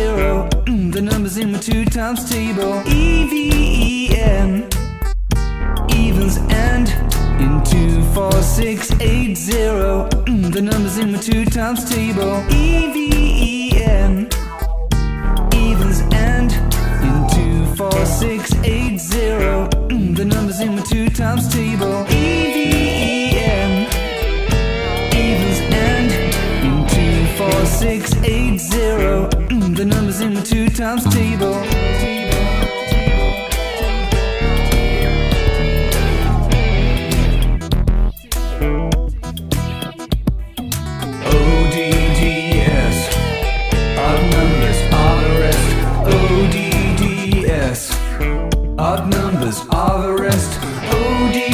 zero. The numbers in my 2 times table. EVEN, evens end in 2, 4, 6, 8, 0. The numbers in my 2 times table. EVEN, evens end in 2, 4, 6, 8, 0. The numbers in my 2 times table. EVEN, evens end in 2, 4, 6, 8, 0. The numbers in my 2 times table. ODDS, odd numbers are the rest. ODDS, odd numbers are the rest. ODDS.